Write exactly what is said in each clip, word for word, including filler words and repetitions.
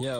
Yo.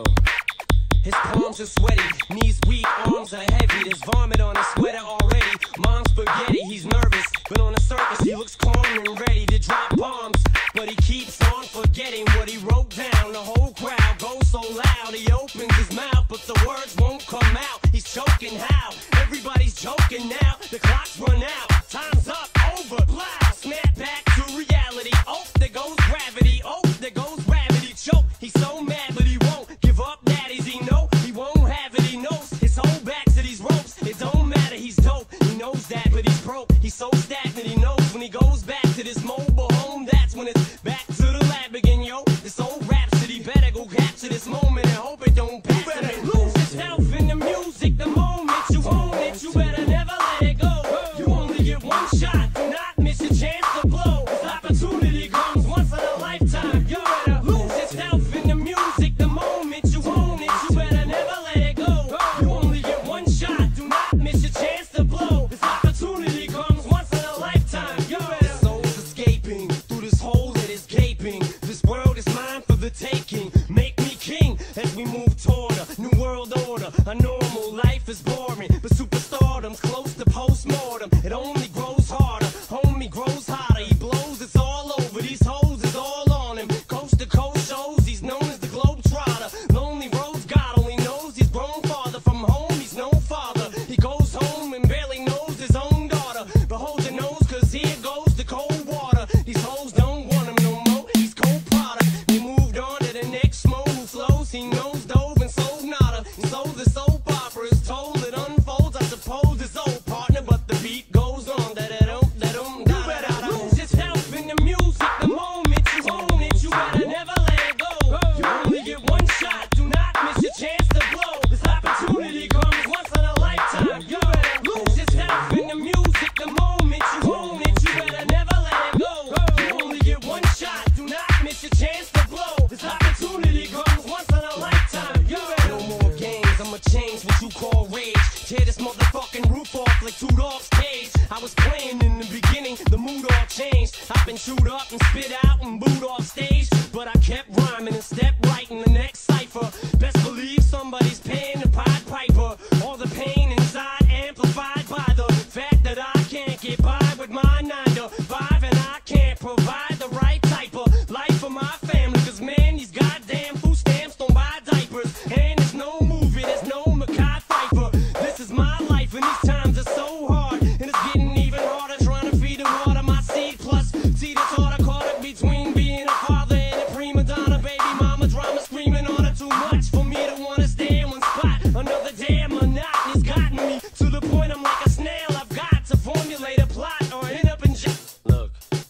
His palms are sweaty, knees weak, arms are heavy. There's vomit on his sweater already. Mom's spaghetti, he's nervous, but on the surface he looks calm and ready to drop bombs. But he keeps on forgetting what he wrote down. The whole crowd goes so loud, he opens his mouth, but the words won't come out. He's choking how? Everybody's joking now. The clock's run out, time's up, over, plow. Snap back to reality. Oh, there goes gravity. Oh, there goes gravity. Choke, he's so mad, but he won't give up. Daddies, he know he won't have it. He knows his whole back to these ropes. It don't matter, he's dope. He knows that, but he's broke. He's so stagnant, he knows when he goes back to this mobile home, that's when it's back to the lab again, yo. This old rhapsody better go capture this moment and hope it don't pass. You better lose yourself in the music the moment you own it. You better never let it go. You only get one shot, do not miss your chance to blow. This opportunity comes once in a lifetime. You better lose yourself in the music the moment you own it. You better never let it go. You only get one shot, do not miss your chance to blow. This opportunity comes once in a lifetime. You better. The soul's escaping through this hole that is gaping. This world is mine for the taking. Make me king as we move toward a new world order. A normal life is boring, but superstardom's close to postmortem. It only grows harder, homie grows hotter. He blows, it's all over. These hoes is all on him. Coast to coast shows, he's known as the Globetrotter. Lonely roads, God only knows he's grown farther from home. He's no father. He goes home and barely knows his own daughter. But hold your nose, cause here goes the cold water. These hoes don't want him no more. He's cold product. He moved on to the next schmo who flows. He knows dove and sold nada. And so the soap opera is told. It unfolds, I suppose it's old partner, but the beat goes on. Da da dum da dum da. You better lose yourself in the music the moment you own it. You better never let it go. You only get one shot, do not miss your chance to blow. This opportunity comes once in a lifetime. You better lose yourself in the music the moment you own it. You better never let it go. You only get one shot, do not miss your chance to blow. This opportunity comes once in a lifetime. You better. No more games, I'ma change what you call rage. Tear this motherfucking roof off like two dogs' cage. I was playing in the beginning, the mood all changed. I've been chewed up and spit out and booed off stage, but I kept rhyming and stepped right in the next cipher. Best believe somebody's paying the Pied Piper. All the pain inside amplified by the fact that I can't get by with my nine to five, and I can't provide the right type of life for my family. Cause man, these goddamn food stamps don't buy diapers, and there's no movie, there's no Mackay Pfeiffer. This is my life, and these times are so hard, and it's getting even harder trying to feed and water my seed. Plus, see the thought I caught it between being a father and a prima donna. Baby mama drama screaming on her too much for me to wanna stay in one spot. Another damn monotony's gotten me to the point I'm like a snail. I've got to formulate a plot or end up in jail. Look,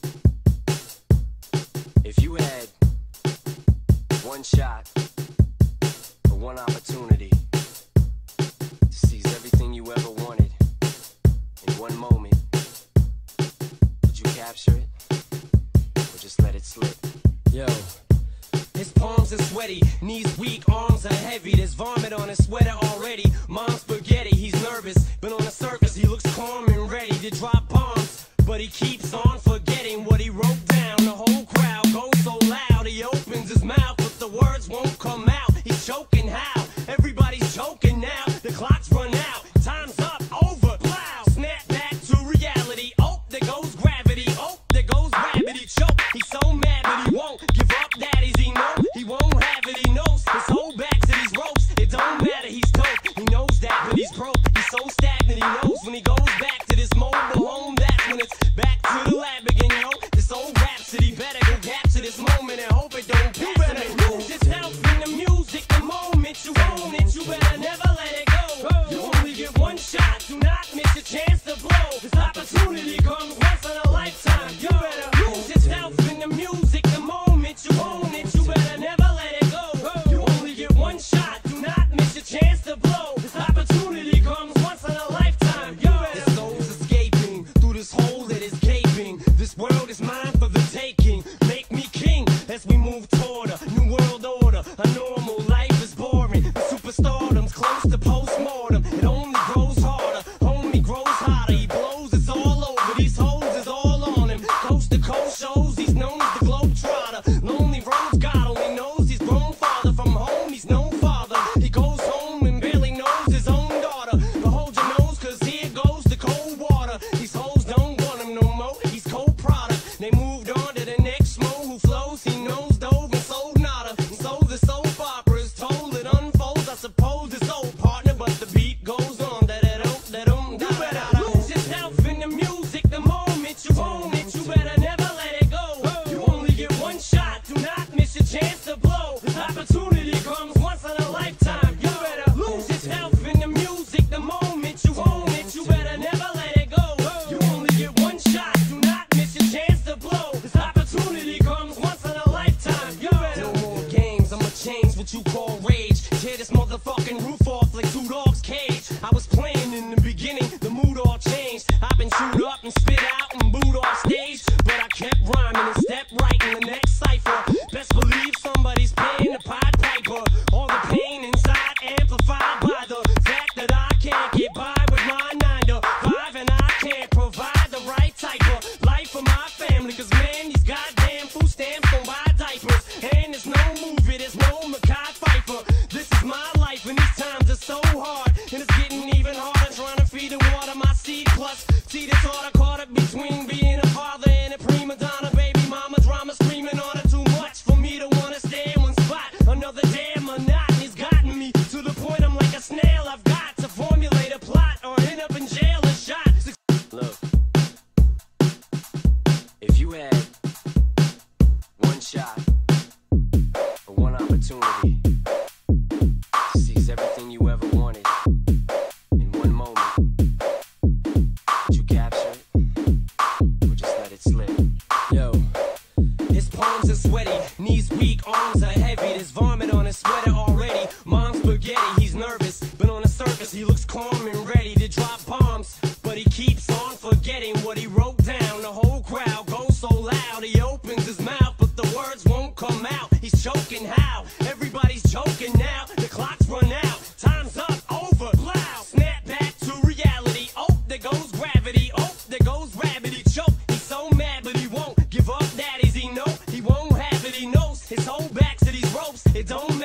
if you had one shot or one opportunity to seize everything you ever wanted in one moment, would you capture it or just let it slip? Yo. His palms are sweaty, knees weak, arms are heavy. There's vomit on his sweater already. Mom's spaghetti, he's nervous, but on the surface he looks calm and ready to drop bombs. But he keeps on forgetting what he wrote down. The whole crowd goes so loud, he opens his mouth, but the words won't come out. He's choking how? Everybody's choking now. The clock's run out, time's up, over, plow. Snap back to reality. Oh, there goes gravity. Oh, there goes gravity. Choke, he's so mad, but he won't give up. Daddies, he know he won't have it. He knows his whole back to these ropes. It don't matter, he's dope. He knows that, but he's broke. He's so stagnant. He knows when he goes back to this mobile home, that's when it's back to the lab again, yo. This old rhapsody better go capture this moment and hope it don't pass. You better lose yourself in the music the moment you own it. You better never let it go. You only get one shot, do not miss your chance to blow. This opportunity comes once in a lifetime. You better lose yourself in the music the moment you own it. You better never let it go. You only get one shot, do not miss your chance to blow. This opportunity comes once in a lifetime. You better. His soul's escaping through this hole that is gaping. This world is mine for the taking. Make me king as we move toward a new world order. A normal life is boring, but superstardom's close to postmortem. It only grows harder, homie grows hotter. He blows, it's all over. These hoes is all on him. Coast to coast shows, he's known as the Globetrotter. Lonely roads, God only knows he's grown farther from home. He's known who flows, he knows dove and sold nada. And so the soap opera is told, it unfolds. I suppose it's old partner, but the beat goes on. Da da dum da dum da. You better lose yourself in the music the moment you own it. You better never let it go. You only get one shot, do not miss your chance to blow. This opportunity comes once in a lifetime. You better lose yourself in the music the moment you own it. You better never let it go. You only get one shot, do not miss your chance to blow. This opportunity comes once in a lifetime. You better. No more games, I'ma change what you call rage. Tear this motherfucking roof off like two dogs' cage. I was playing in the beginning, the mood all changed. I've been chewed up and spit out and booed off stage, but I kept rhyming and stepped right in the next cipher. Best believe somebody's paying the Pied Piper. All the pain inside amplified by the fact that I can't get by with my nine to five, and I can't provide the right type of life for my family. Cause man, these goddamn food stamps don't buy diapers, and there's no movie, there's no Mackay Pfeiffer. This is my life and these times are so hard, and it's getting even harder trying to feed and water my seed. Plus, see this order caught up between being a father and a prima donna. Baby mama drama screaming on her too much for me to wanna stay in one spot. Another damn monotony's gotten me to the point I'm like a snail. I've got to formulate a plot or end up in jail or shot. Look, if you had one shot or one opportunity to seize everything you ever wanted in one moment, would you capture it or just let it slip? Yo, his palms are sweaty, knees weak, arms are heavy. There's vomit on his sweater already. Mom's spaghetti, he's nervous, but on the surface he looks calm and ready to drop bombs. But he keeps on forgetting what he wrote down. The whole crowd goes so loud, he opens his mouth, but the words won't come out. He's choking how? Everybody's choking now. The clock's run out, time's up, over, loud. Snap back to reality. Oh, there goes gravity. Oh, there goes rabbit. He choke. He's so mad, but he won't give up. That is he know he won't have it. He knows his whole back to these ropes. It don't